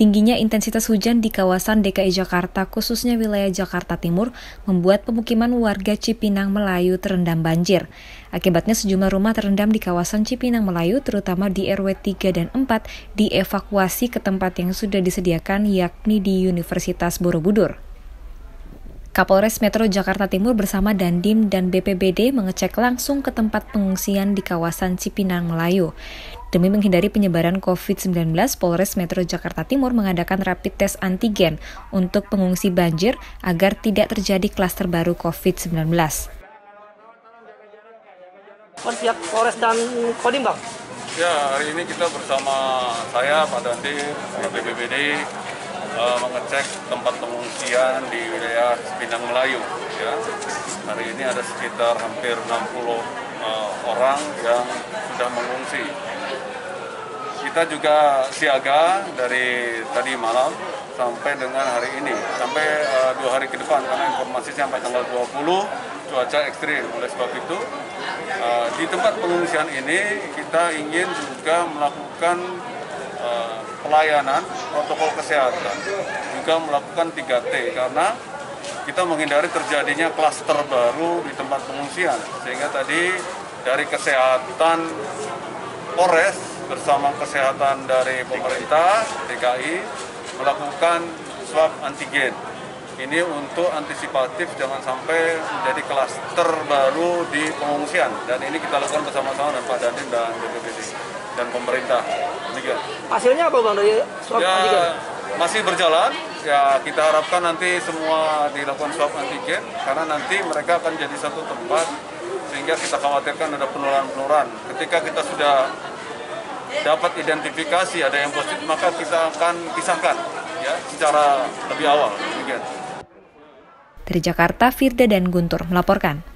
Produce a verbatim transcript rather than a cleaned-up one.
Tingginya intensitas hujan di kawasan D K I Jakarta, khususnya wilayah Jakarta Timur, membuat pemukiman warga Cipinang Melayu terendam banjir. Akibatnya sejumlah rumah terendam di kawasan Cipinang Melayu, terutama di R W tiga dan empat, dievakuasi ke tempat yang sudah disediakan, yakni di Universitas Borobudur. Kapolres Metro Jakarta Timur bersama Dandim dan B P B D mengecek langsung ke tempat pengungsian di kawasan Cipinang Melayu. Demi menghindari penyebaran covid sembilan belas, Polres Metro Jakarta Timur mengadakan rapid test antigen untuk pengungsi banjir agar tidak terjadi klaster baru covid sembilan belas. Pihak Polres dan Kodim, Bang? Ya, hari ini kita bersama saya, Pak Dandim, B P B D, uh, mengecek tempat pengungsian di wilayah Cipinang Melayu. Ya. Hari ini ada sekitar hampir enam puluh uh, orang yang sudah mengungsi. Kita juga siaga dari tadi malam sampai dengan hari ini, sampai uh, dua hari ke depan, karena informasi sampai tanggal dua puluh cuaca ekstrim. Oleh sebab itu, uh, di tempat pengungsian ini kita ingin juga melakukan uh, pelayanan protokol kesehatan, juga melakukan tiga T, karena kita menghindari terjadinya klaster baru di tempat pengungsian. Sehingga tadi dari kesehatan Polres bersama kesehatan dari pemerintah D K I melakukan swab antigen. Ini untuk antisipatif jangan sampai menjadi klaster baru di pengungsian. Dan ini kita lakukan bersama-sama dengan Pak Dandim dan B P B D dan pemerintah. Demikian. Hasilnya apa, Bang, dari swab ya, antigen? Masih berjalan. Ya, kita harapkan nanti semua dilakukan swab antigen karena nanti mereka akan jadi satu tempat sehingga kita khawatirkan ada penularan-penularan. Ketika kita sudah dapat identifikasi ada yang positif, maka kita akan pisahkan ya secara lebih awal. Demikian. Dari Jakarta, Firda dan Guntur melaporkan.